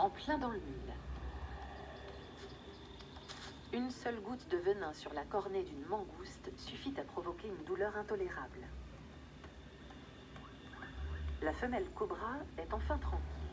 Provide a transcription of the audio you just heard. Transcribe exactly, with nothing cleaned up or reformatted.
en plein dans le mille. Une seule goutte de venin sur la cornée d'une mangouste suffit à provoquer une douleur intolérable. La femelle cobra est enfin tranquille.